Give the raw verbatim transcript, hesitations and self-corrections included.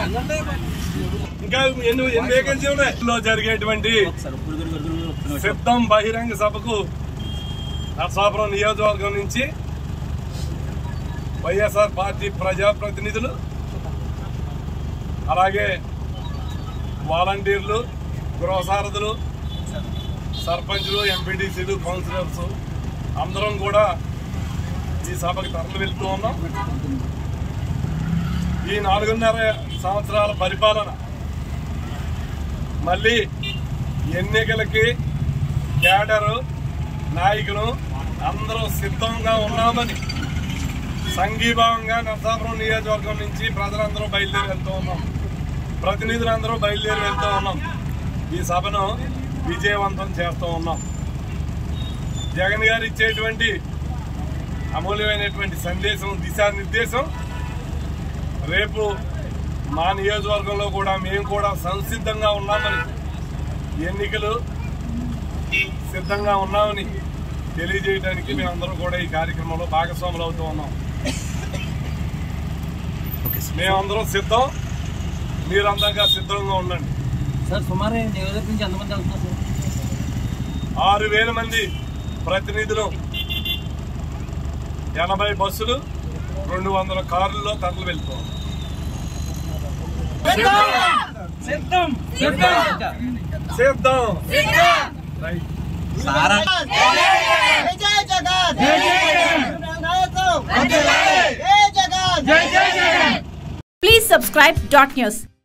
ఇంకా ఎన్ని ఎన్ని వేకెన్సీ ఉన్నాయి జరిగేటువంటి సిద్ధం బహిరంగ సభకు నరసాపురం నియోజకవర్గం నుంచి వైఎస్ఆర్ పార్టీ ప్రజాప్రతినిధులు అలాగే వాలంటీర్లు గృహసారథులు సర్పంచులు ఎంపీటీసీలు కౌన్సిలర్స్ అందరం కూడా ఈ సభకు తరలి వెళ్తూ ఉన్నాం. ఈ నాలుగున్నర సంవత్సరాల పరిపాలన మళ్ళీ ఎన్నికలకి క్యాడరు నాయకులు అందరూ సిద్ధంగా ఉన్నామని సంఘీభావంగా నరసాపురం నియోజకవర్గం నుంచి ప్రజలందరూ బయలుదేరి వెళ్తూ ఉన్నాం. ప్రతినిధులందరూ బయలుదేరి వెళ్తూ ఉన్నాం. ఈ సభను విజయవంతం చేస్తూ ఉన్నాం. జగన్ గారు ఇచ్చేటువంటి అమూల్యమైనటువంటి సందేశం దిశానిర్దేశం రేపు మా నియోజకవర్గంలో కూడా మేము కూడా సంసిద్ధంగా ఉన్నామని ఎన్నికలు సిద్ధంగా ఉన్నామని తెలియజేయడానికి మేమందరం కూడా ఈ కార్యక్రమంలో భాగస్వాములు అవుతూ ఉన్నాం. మేమందరం సిద్ధం, మీరందరిగా సిద్ధంగా ఉండండి. సార్ సుమారు నియోజకవర్గం నుంచి ఎంతమంది వెళ్తున్నారు? ఆరు వేల మంది ప్రతినిధులు, ఎనభై బస్సులు, రెండు వందల కార్లలో తరలి వెళ్తాం. సిద్ధం సిద్ధం Please subscribe dot news.